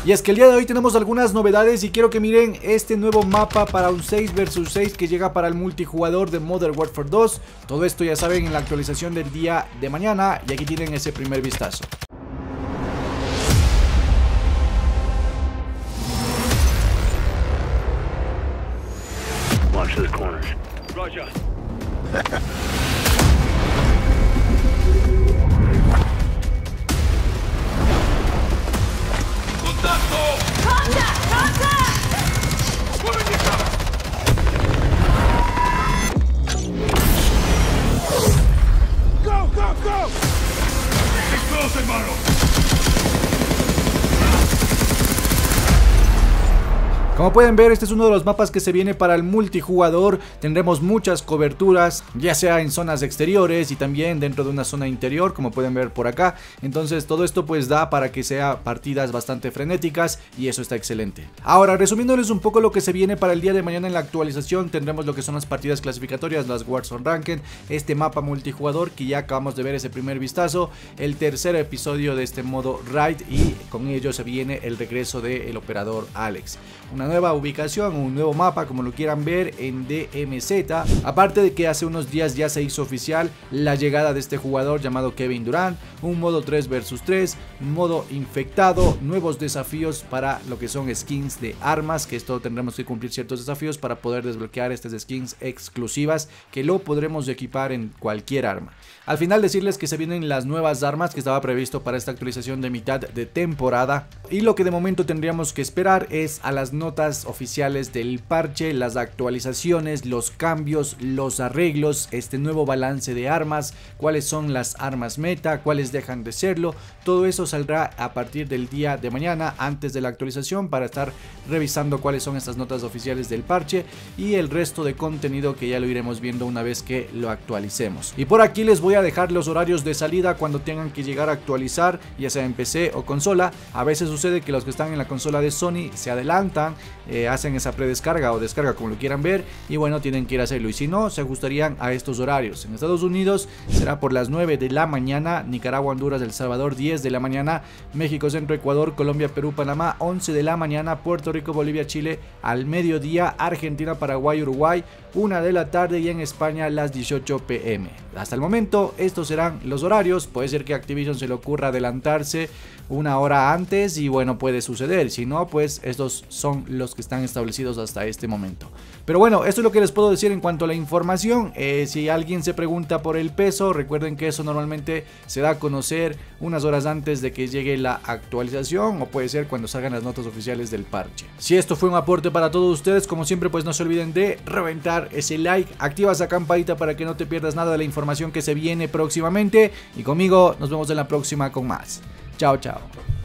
Y es que el día de hoy tenemos algunas novedades y quiero que miren este nuevo mapa para un 6 vs 6 que llega para el multijugador de Modern Warfare 2. Todo esto ya saben en la actualización del día de mañana y aquí tienen ese primer vistazo. Watch the corners. Roger. Como pueden ver, este es uno de los mapas que se viene para el multijugador. Tendremos muchas coberturas, ya sea en zonas exteriores y también dentro de una zona interior, como pueden ver por acá. Entonces todo esto pues da para que sea partidas bastante frenéticas y eso está excelente. Ahora, resumiéndoles un poco lo que se viene para el día de mañana en la actualización, tendremos lo que son las partidas clasificatorias, las Warzone Ranked, este mapa multijugador que ya acabamos de ver ese primer vistazo, el tercer episodio de este modo Raid y con ello se viene el regreso del operador Alex. Una nueva ubicación, un nuevo mapa como lo quieran ver en DMZ, aparte de que hace unos días ya se hizo oficial la llegada de este jugador llamado Kevin Durant, un modo 3 vs 3, un modo infectado, nuevos desafíos para lo que son skins de armas, que esto tendremos que cumplir ciertos desafíos para poder desbloquear estas skins exclusivas que lo podremos equipar en cualquier arma. Al final decirles que se vienen las nuevas armas que estaba previsto para esta actualización de mitad de temporada y lo que de momento tendríamos que esperar es a las notas oficiales del parche, las actualizaciones, los cambios, los arreglos, este nuevo balance de armas, cuáles son las armas meta, cuáles dejan de serlo. Todo eso saldrá a partir del día de mañana antes de la actualización para estar revisando cuáles son estas notas oficiales del parche y el resto de contenido que ya lo iremos viendo una vez que lo actualicemos. Y por aquí les voy a dejar los horarios de salida cuando tengan que llegar a actualizar, ya sea en PC o consola. A veces sucede que los que están en la consola de Sony se adelantan, hacen esa predescarga o descarga como lo quieran ver y bueno, tienen que ir a hacerlo y si no, se ajustarían a estos horarios. En Estados Unidos será por las 9 de la mañana, Nicaragua, Honduras, El Salvador 10 de la mañana, México, Centro, Ecuador, Colombia, Perú, Panamá 11 de la mañana, Puerto Rico, Bolivia, Chile al mediodía, Argentina, Paraguay, Uruguay 1 de la tarde y en España las 18 pm. Hasta el momento estos serán los horarios, puede ser que a Activision se le ocurra adelantarse una hora antes y bueno, puede suceder, si no pues estos son los que están establecidos hasta este momento. Pero bueno, esto es lo que les puedo decir en cuanto a la información. Si alguien se pregunta por el peso, recuerden que eso normalmente se da a conocer unas horas antes de que llegue la actualización o puede ser cuando salgan las notas oficiales del parche. Si esto fue un aporte para todos ustedes, como siempre pues no se olviden de reventar ese like, activa esa campanita para que no te pierdas nada de la información que se viene próximamente y conmigo nos vemos en la próxima con más. Chao, chao.